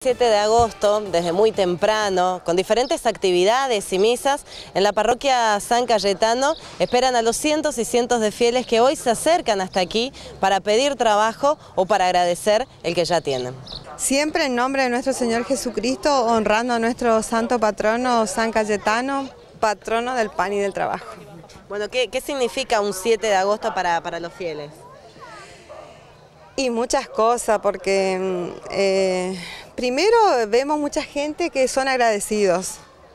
7 de agosto, desde muy temprano, con diferentes actividades y misas, en la parroquia San Cayetano esperan a los cientos y cientos de fieles que hoy se acercan hasta aquí para pedir trabajo o para agradecer el que ya tienen. Siempre en nombre de nuestro Señor Jesucristo, honrando a nuestro santo patrono San Cayetano, patrono del pan y del trabajo. Bueno, ¿qué significa un 7 de agosto para los fieles? Y muchas cosas, porque primero vemos mucha gente que son agradecidos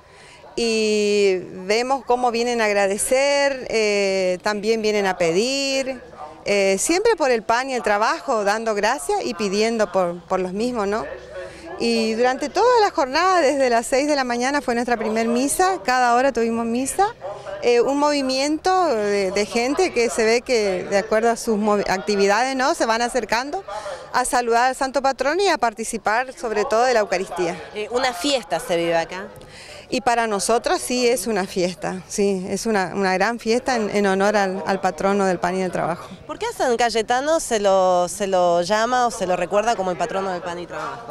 y vemos cómo vienen a agradecer, también vienen a pedir, siempre por el pan y el trabajo, dando gracias y pidiendo por los mismos, ¿no? Y durante toda la jornada, desde las 6 de la mañana fue nuestra primer misa, cada hora tuvimos misa, un movimiento de gente que se ve que de acuerdo a sus actividades, ¿no?, se van acercando a saludar al santo patrono y a participar sobre todo de la Eucaristía. Una fiesta se vive acá. Y para nosotros sí es una fiesta, sí, es una gran fiesta en honor al patrono del pan y del trabajo. ¿Por qué a San Cayetano se lo llama o se lo recuerda como el patrono del pan y trabajo?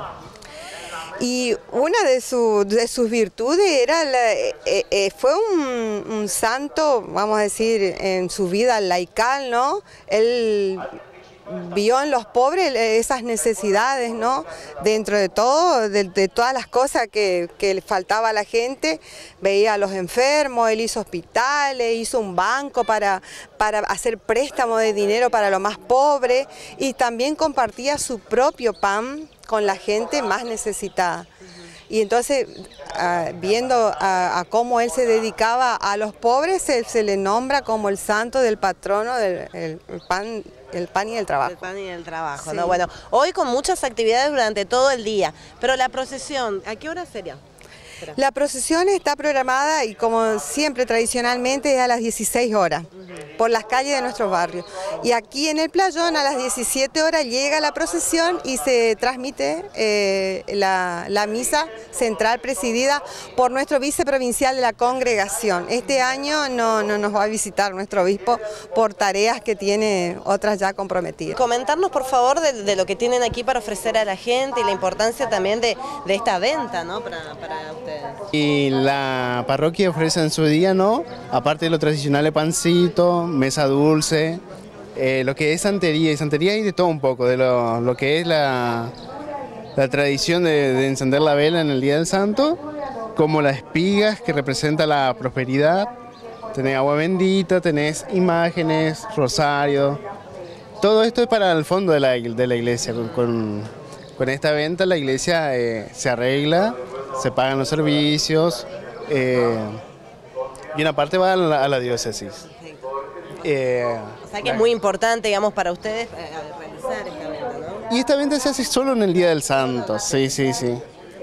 Y una de sus virtudes era fue un santo, vamos a decir, en su vida laical, ¿no? Él vio en los pobres esas necesidades, ¿no? Dentro de todo, de todas las cosas que le faltaba a la gente, veía a los enfermos, él hizo hospitales, hizo un banco para hacer préstamo de dinero para los más pobres y también compartía su propio pan con la gente más necesitada. Y entonces, viendo a cómo él se dedicaba a los pobres, se le nombra como el santo del patrono del pan y el trabajo. El pan y el trabajo, sí. ¿No? Bueno, hoy con muchas actividades durante todo el día, pero la procesión, ¿a qué hora sería? La procesión está programada y como siempre tradicionalmente es a las 16 horas por las calles de nuestros barrios. Y aquí en el playón a las 17 horas llega la procesión y se transmite la misa central presidida por nuestro viceprovincial de la congregación. Este año no nos va a visitar nuestro obispo por tareas que tiene otras ya comprometidas. Comentarnos por favor de lo que tienen aquí para ofrecer a la gente y la importancia también de esta venta, ¿no?, para ustedes. Y la parroquia ofrece en su día, ¿no?, aparte de lo tradicional de pancito, mesa dulce, lo que es santería, y santería hay de todo un poco, de lo que es la tradición de encender la vela en el Día del Santo, como las espigas que representa la prosperidad, tenés agua bendita, tenés imágenes, rosario, todo esto es para el fondo de la iglesia. Con esta venta la iglesia se arregla, se pagan los servicios y una parte va a la diócesis. O sea que es muy importante, digamos, para ustedes realizar esta venta, ¿no? Y esta venta se hace solo en el Día del Santo, sí. Se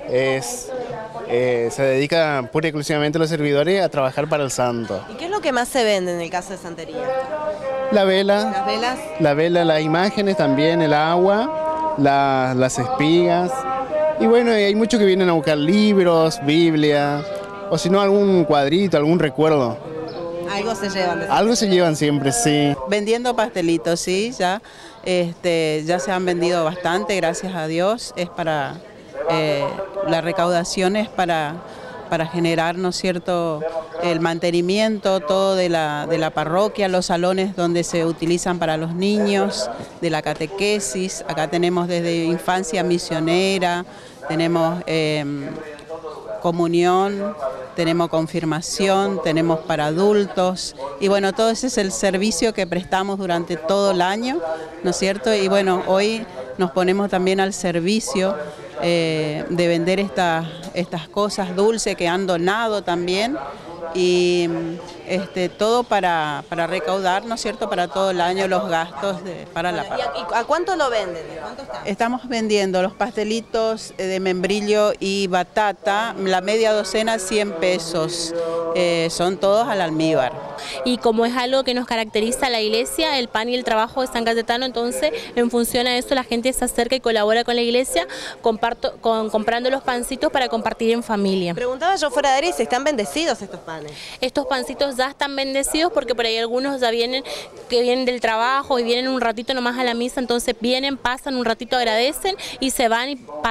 dedica pura y exclusivamente los servidores a trabajar para el santo. ¿Y qué es lo que más se vende en el caso de santería? La vela. ¿Las velas? La vela, las imágenes también, el agua, las espigas. Y bueno, hay muchos que vienen a buscar libros, Biblia, o si no algún cuadrito, algún recuerdo. Algo se llevan. Algo se llevan siempre, sí. Vendiendo pastelitos, sí, ya se han vendido bastante, gracias a Dios. Es para, la recaudación es para generar, ¿no es cierto?, el mantenimiento todo de la parroquia, los salones donde se utilizan para los niños, de la catequesis. Acá tenemos desde infancia misionera, tenemos comunión, tenemos confirmación, tenemos para adultos y bueno, todo ese es el servicio que prestamos durante todo el año, ¿no es cierto? Y bueno, hoy nos ponemos también al servicio de vender estas cosas dulces que han donado también y todo para recaudar, ¿no es cierto?, para todo el año los gastos para la parroquia. ¿Y a cuánto lo venden? ¿Cuánto está? Estamos vendiendo los pastelitos de membrillo y batata, la media docena 100 pesos, son todos al almíbar. Y como es algo que nos caracteriza a la iglesia, el pan y el trabajo de San Cayetano, entonces en función a eso la gente se acerca y colabora con la iglesia comprando los pancitos para compartir en familia. Preguntaba yo fuera de aire si están bendecidos estos panes. Estos pancitos ya están bendecidos porque por ahí algunos ya vienen del trabajo y vienen un ratito nomás a la misa, entonces vienen, pasan un ratito, agradecen y se van y pasan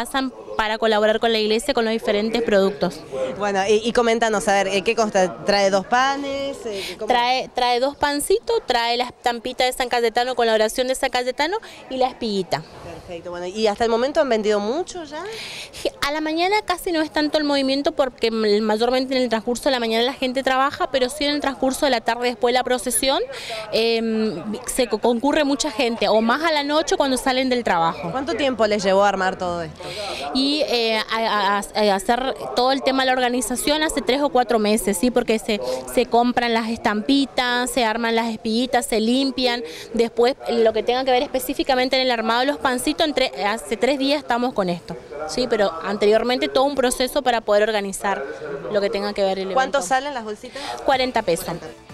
para colaborar con la iglesia con los diferentes productos. Bueno, y coméntanos, a ver, ¿qué consta? ¿Trae 2 panes? Trae 2 pancitos, trae la estampita de San Cayetano con la oración de San Cayetano y la espiguita. Perfecto, bueno, ¿y hasta el momento han vendido mucho ya? A la mañana casi no es tanto el movimiento porque mayormente en el transcurso de la mañana la gente trabaja, pero sí en el transcurso de la tarde después de la procesión se concurre mucha gente, o más a la noche cuando salen del trabajo. ¿Cuánto tiempo les llevó a armar todo esto? Y a hacer todo el tema de la organización hace 3 o 4 meses, ¿sí? Porque se compran las estampitas, se arman las espiguitas, se limpian. Después, lo que tenga que ver específicamente en el armado de los pancitos, hace 3 días estamos con esto, ¿sí? Pero anteriormente todo un proceso para poder organizar lo que tenga que ver el evento. ¿Cuánto salen las bolsitas? 40 pesos.